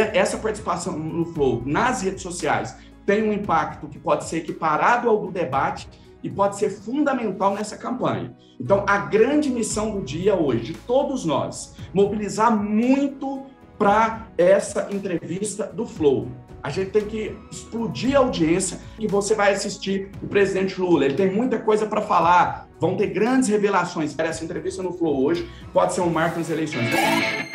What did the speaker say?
essa participação no Flow nas redes sociais tem um impacto que pode ser equiparado ao do debate e pode ser fundamental nessa campanha. Então, a grande missão do dia hoje, de todos nós, mobilizar muito para essa entrevista do Flow. A gente tem que explodir a audiência e você vai assistir o presidente Lula. Ele tem muita coisa para falar, vão ter grandes revelações. Essa entrevista no Flow hoje pode ser um marco nas eleições.